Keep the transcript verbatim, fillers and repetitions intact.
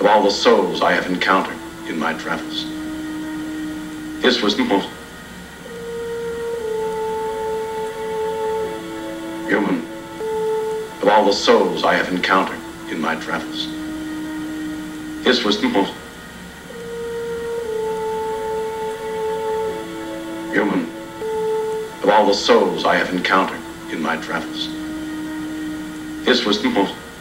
of all the souls I have encountered in my travels. This was the most human of all the souls I have encountered in my travels. This was the most human of all the souls I have encountered in my travels. This was the most